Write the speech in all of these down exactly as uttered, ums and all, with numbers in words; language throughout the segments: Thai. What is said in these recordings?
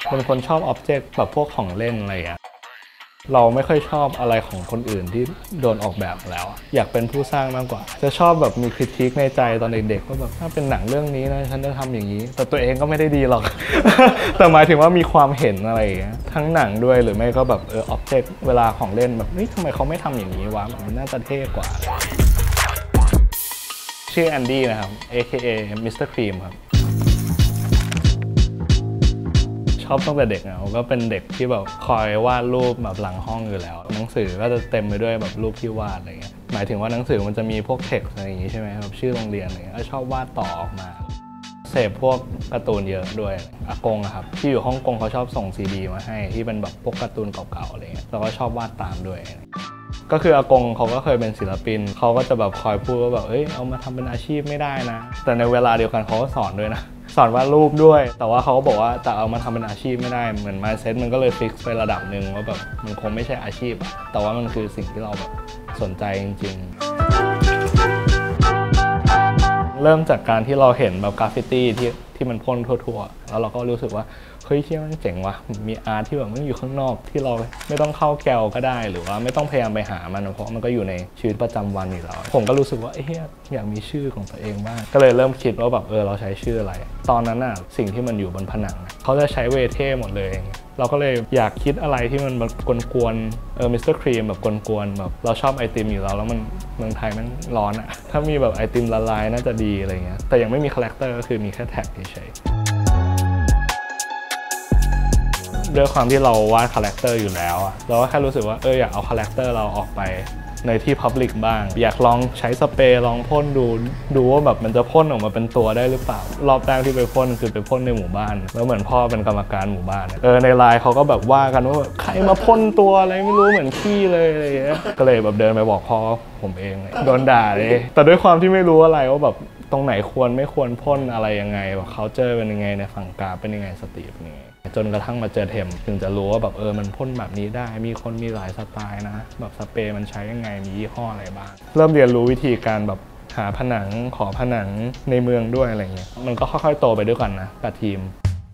เป็นคนชอบอ็อบเจกต์แบบพวกของเล่นอะไรอย่างเงี้ยเราไม่ค่อยชอบอะไรของคนอื่นที่โดนออกแบบแล้วอยากเป็นผู้สร้างมากกว่าจะชอบแบบมีคริติคในใจตอนเด็กๆว่าแบบถ้าเป็นหนังเรื่องนี้นะฉันจะทำอย่างนี้แต่ตัวเองก็ไม่ได้ดีหรอก แต่หมายถึงว่ามีความเห็นอะไรอย่างเงี้ยทั้งหนังด้วยหรือไม่ก็แบบเอออ็อบเจกต์เวลาของเล่นแบบนี่ทำไมเขาไม่ทำอย่างนี้วะมันน่าจะเท่กว่าชื่อแอนดี้นะครับ เอ เค เอ มิสเตอร์ Cream ครับชอบตั้งแต่เด็กนะก็เป็นเด็กที่แบบคอยวาดรูปแบบหลังห้องอยู่แล้วหนังสือก็จะเต็มไปด้วยแบบรูปที่วาดอะไรเงี้ยหมายถึงว่าหนังสือมันจะมีพวกเท็กซ์อะไรอย่างงี้ใช่ไหมแบบชื่อโรงเรียนอะไรเงี้ยก็ชอบวาดต่อออกมาเสพพวกการ์ตูนเยอะด้วยอากงอะครับที่อยู่ฮ่องกงเขาชอบส่งซีดีมาให้ที่เป็นแบบพวกการ์ตูนเก่าๆอะไรเงี้ยเราก็ชอบวาดตามด้วยก็คืออากงเขาก็เคยเป็นศิลปินเขาก็จะแบบคอยพูดว่าแบบเอ้ยเอามาทำเป็นอาชีพไม่ได้นะแต่ในเวลาเดียวกันเขาก็สอนด้วยนะสอนวาดรูปด้วยแต่ว่าเขาก็บอกว่าแต่เอามาทำเป็นอาชีพไม่ได้เหมือน mindset มันก็เลยฟิกซ์ไประดับหนึ่งว่าแบบมันคงไม่ใช่อาชีพอะแต่ว่ามันคือสิ่งที่เราแบบสนใจจริงๆเริ่มจากการที่เราเห็นแบบกราฟฟิตี้ที่ที่มันพ่นทั่วๆแล้วเราก็รู้สึกว่าเฮ้ยที่มันเจ๋งว่ะมีอาร์ตที่แบบมันอยู่ข้างนอกที่เราไม่ต้องเข้าแกลก็ได้หรือว่าไม่ต้องพยายามไปหามันเพราะมันก็อยู่ในชีวิตประจำวันอยู่แล้วผมก็รู้สึกว่าเอ๊ะอยากมีชื่อของตัวเองบ้างก็เลยเริ่มคิดว่าแบบเออเราใช้ชื่ออะไรตอนนั้นน่ะสิ่งที่มันอยู่บนผนังเขาจะใช้เวเท่หมดเลยเราก็เลยอยากคิดอะไรที่มันแบบกวนๆเออมิสเตอร์ครีมแบบกวนๆแบบเราชอบไอติมอยู่แล้วแล้วมันเมืองไทยมันร้อนอะถ้ามีแบบไอติมละลายน่าจะดีอะไรเงี้ยแต่ยังไม่มีคาแรคเตอร์ก็คือมีแค่แท็กเฉยด้วยความที่เราวาดคาแรคเตอร์อยู่แล้วเราก็แค่รู้สึกว่าเอออยากเอาคาแรคเตอร์เราออกไปในที่ Public บ้างอยากลองใช้สเปรย์ลองพ่นดูดูว่าแบบมันจะพ่นออกมาเป็นตัวได้หรือเปล่ารอบแรกที่ไปพ่นคือไปพ่นในหมู่บ้านแล้วเหมือนพ่อเป็นกรรมการหมู่บ้านเออในไลน์เขาก็แบบว่ากันว่าใครมาพ่นตัวอะไรไม่รู้เหมือนขี้เลยอะไรอย่างเงี้ยก็เลยแบบเดินไปบอกพ่อผมเองเลยโดนด่าเลยแต่ด้วยความที่ไม่รู้อะไรว่าแบบตรงไหนควรไม่ควรพ่นอะไรยังไงแบบเขาเจอเป็นยังไงในฝั่งกราฟเป็นยังไงสตรีเป็นยังไงจนกระทั่งมาเจอเทมถึงจะรู้ว่าแบบเออมันพ่นแบบนี้ได้มีคนมีหลายสไตล์นะแบบสเปรย์มันใช้ยังไงมียี่ห้ออะไรบ้างเริ่มเรียนรู้วิธีการแบบหาผนังขอผนังในเมืองด้วยอะไรเงี้ยมันก็ค่อยๆโตไปด้วยกันนะกับทีม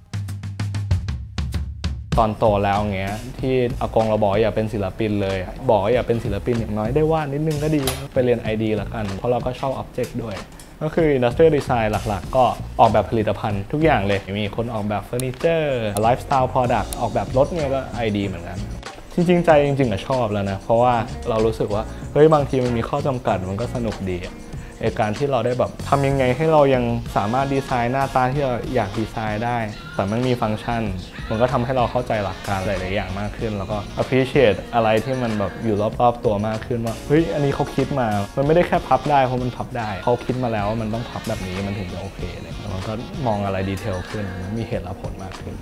ตอนโตแล้วเงี้ยที่อากงเราบอกอย่าเป็นศิลปินเลยบอกอย่าเป็นศิลปินอย่างน้อยได้วาดนิดนึงก็ดีไปเรียน ไอ ดี ละกันเพราะเราก็ชอบ Object ด้วยก็คือ Industrial Design หลักๆก็ออกแบบผลิตภัณฑ์ทุกอย่างเลยมีคนออกแบบเฟอร์นิเจอร์ Lifestyle Product ออกแบบรถเนี่ยก็ ไอ ดี เหมือนกันจริงๆใจจริงๆอะชอบแล้วนะเพราะว่าเรารู้สึกว่าเฮ้ยบางทีมันมีข้อจำกัดมันก็สนุกดีไอการที่เราได้แบบทำยังไงให้เรายังสามารถดีไซน์หน้าตาที่เราอยากดีไซน์ได้แต่มันมีฟังก์ชันมันก็ทำให้เราเข้าใจหลักการหลายๆอย่างมากขึ้นแล้วก็ appreciate อะไรที่มันแบบอยู่รอบๆตัวมากขึ้นว่าเฮ้ยอันนี้เขาคิดมามันไม่ได้แค่พับได้เพราะมันพับได้เขาคิดมาแล้วว่ามันต้องพับแบบนี้มันถึงจะโอเคเลยแล้วมันก็มองอะไรดีเทลขึ้นมีเหตุและผลมากขึ้น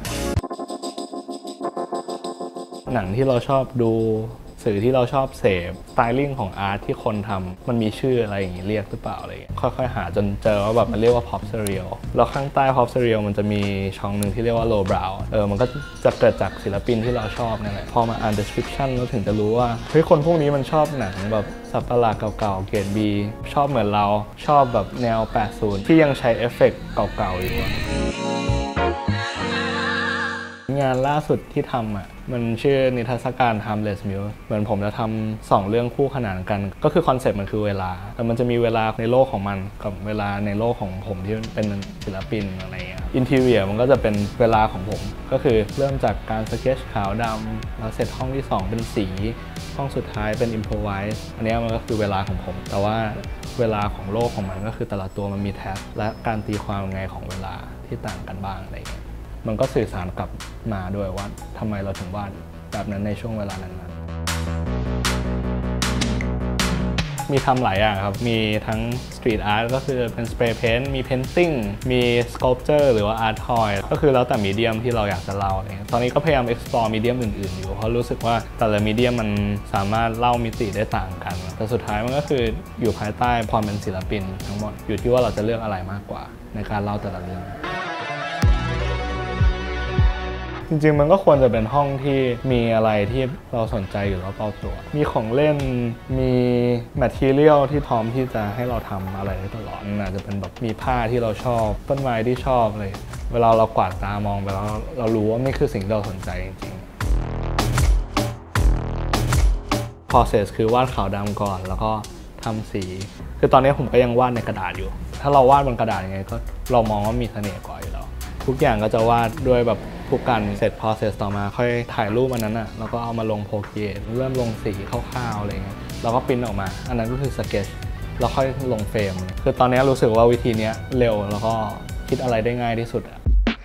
หนังที่เราชอบดูสื่อที่เราชอบเสพสไตลิ่งของอาร์ตที่คนทำมันมีชื่ออะไรอย่างนี้เรียกหรือเปล่าอะไรอย่างเงี้ยค่อยๆหาจนเจอว่าแบบมันเรียกว่า pop surreal แล้วข้างใต้ pop surreal มันจะมีช่องหนึ่งที่เรียกว่า low brow เออมันก็จะเกิดจากศิลปินที่เราชอบนั่นแหละพอมาอ่าน description เราถึงจะรู้ว่าเฮ้ยคนพวกนี้มันชอบหนังแบบสับประหลาดเก่าๆเกรด B ชอบเหมือนเราชอบแบบแนวแปดสิบที่ยังใช้เอฟเฟกต์เก่าๆอยู่งานล่าสุดที่ทำอ่ะมันชื่อนิทรรศการ Timeless Muse เหมือนผมจะทำสองเรื่องคู่ขนานกันก็คือคอนเซ็ปต์มันคือเวลาแต่มันจะมีเวลาในโลกของมันกับเวลาในโลกของผมที่เป็นศิลปินอะไรเงี้ยอินทีเรียมันก็จะเป็นเวลาของผมก็คือเริ่มจากการสเก็ตช์ขาวดำแล้วเสร็จห้องที่สองเป็นสีห้องสุดท้ายเป็น improvise อันนี้มันก็คือเวลาของผมแต่ว่าเวลาของโลกของมันก็คือแต่ละตัวมันมีแท็กและการตีความไงของเวลาที่ต่างกันบ้างอะไรเงี้ยมันก็สื่อสารกลับมาด้วยว่าทำไมเราถึงวาดแบบนั้นในช่วงเวลานั้นมีทำหลายอย่างครับมีทั้งสตรีทอาร์ตก็คือเป็นสเปรย์เพนท์มีเพนติ้งมีสคัลปเจอร์หรือว่าอาร์ตทอยก็คือแล้วแต่มีเดียมที่เราอยากจะเล่าอะไรเงี้ยตอนนี้ก็พยายาม explore มีเดียมอื่นๆอยู่เพราะรู้สึกว่าแต่ละมีเดียมมันสามารถเล่ามิติได้ต่างกันแต่สุดท้ายมันก็คืออยู่ภายใต้ความเป็นศิลปินทั้งหมดอยู่ที่ว่าเราจะเลือกอะไรมากกว่าในการเล่าแต่ละเรื่องจริงๆมันก็ควรจะเป็นห้องที่มีอะไรที่เราสนใจอยู่รอบๆตัวมีของเล่นมีแมททีเรียลที่พร้อมที่จะให้เราทำอะไรได้ตลอดอาจจะเป็นแบบมีผ้าที่เราชอบต้นไม้ที่ชอบเลยเวลาเรากวาดตามองไปแล้วเรารู้ว่านี่คือสิ่งที่เราสนใจจริงๆ process คือวาดขาวดำก่อนแล้วก็ทำสีคือตอนนี้ผมก็ยังวาดในกระดาษอยู่ถ้าเราวาดบนกระดาษยังไงก็เรามองว่ามีเสน่ห์กว่าอยู่แล้วทุกอย่างก็จะวาดด้วยแบบผู้กันเสร็จ process ต่อมาค่อยถ่ายรูปอันนั้นอ่ะแล้วก็เอามาลงโปรเกรสเริ่มลงสีคร่าวๆอะไรเงี้ยแล้วก็ปริ้นออกมาอันนั้นก็คือสเก็ตช์แล้วค่อยลงเฟรมคือตอนนี้รู้สึกว่าวิธีนี้เร็วแล้วก็คิดอะไรได้ง่ายที่สุดอ่ะ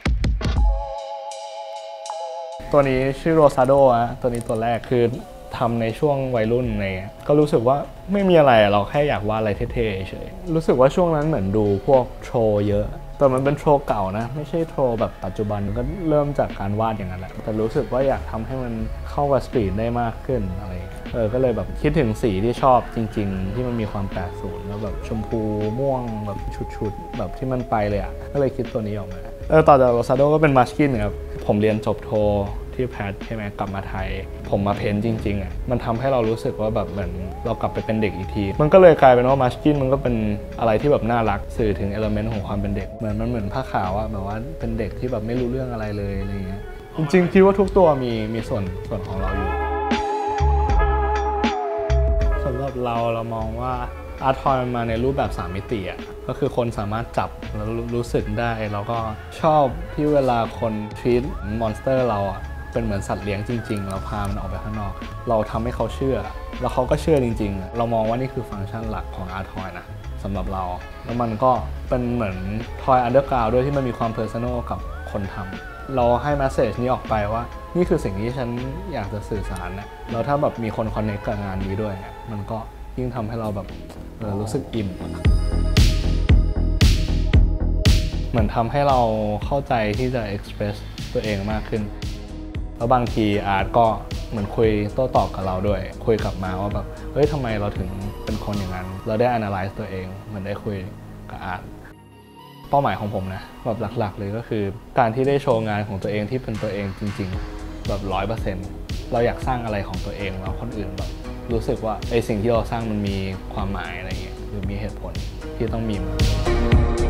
ตัวนี้ชื่อโรซาโดอะตัวนี้ตัวแรกคือทำในช่วงวัยรุ่นอะไรเงี้ยก็รู้สึกว่าไม่มีอะไรเราแค่อยากวาดอะไรเท่ๆเฉยรู้สึกว่าช่วงนั้นเหมือนดูพวกโชว์เยอะแต่มันเป็นโชว์เก่านะไม่ใช่โชว์แบบปัจจุบันก็เริ่มจากการวาดอย่างนั้นแหละแต่รู้สึกว่าอยากทำให้มันเข้ากับสตรีทได้มากขึ้นอะไรเออก็เลยแบบคิดถึงสีที่ชอบจริงๆที่มันมีความแปดสิบแล้วแบบชมพูม่วงแบบชุดๆแบบที่มันไปเลยอ่ะก็เลยคิดตัวนี้ออกมาเออต่อจากโรซาโดก็เป็นมาสกินครับผมเรียนจบโทที่แพทใช่ไหมกลับมาไทยผมมาเพ้นจริงๆอ่ะมันทำให้เรารู้สึกว่าแบบเหมือนเรากลับไปเป็นเด็กอีกทีมันก็เลยกลายเป็นว่ามาสกินมันก็เป็นอะไรที่แบบน่ารักสื่อถึงเอลิเมนต์ของความเป็นเด็กเหมือนมันเหมือนผ้าขาวอะแบบว่าเป็นเด็กที่แบบไม่รู้เรื่องอะไรเลยอะไรเงี้ยจริงๆคิดว่าทุกตัวมีมีส่วนส่วนของเราอยู่สำหรับเราเรามองว่าอาร์ตทอยมาในรูปแบบสามมิติอ่ะก็คือคนสามารถจับแล้วรู้สึกได้แล้วก็ชอบที่เวลาคนทรีตมอนสเตอร์เราอ่ะเป็นเหมือนสัตว์เลี้ยงจริงๆเราพามันออกไปข้างนอกเราทำให้เขาเชื่อแล้วเขาก็เชื่อจริงๆเรามองว่านี่คือฟังก์ชันหลักของอาร์ตทอยนะสำหรับเราแล้วมันก็เป็นเหมือนทอยอันเดอร์กราวด์ด้วยที่มันมีความเพอร์ซันอลกับคนทำเราให้แมสเซจนี้ออกไปว่านี่คือสิ่งที่ฉันอยากจะสื่อสารนะแล้วถ้าแบบมีคนคอนเนคกับงานนี้ด้วยมันก็ยิ่งทำให้เราแบบเออรู้สึกอิ่มเหมือนทำให้เราเข้าใจที่จะเอ็กซ์เพรสตัวเองมากขึ้นแล้วบางทีอาร์ตก็เหมือนคุยโต้ตอบกับเราด้วยคุยกลับมาว่าแบบเฮ้ยทำไมเราถึงเป็นคนอย่างนั้นเราได้ analyze ตัวเองเหมือนได้คุยกับอาร์ตเป้าหมายของผมนะแบบหลักๆเลยก็คือการที่ได้โชว์งานของตัวเองที่เป็นตัวเองจริงๆแบบร้อยเปอร์เซ็นต์เราอยากสร้างอะไรของตัวเองแล้วคนอื่นแบบรู้สึกว่าไอสิ่งที่เราสร้างมันมีความหมายอะไรเงี้ยหรือมีเหตุผลที่ต้องมี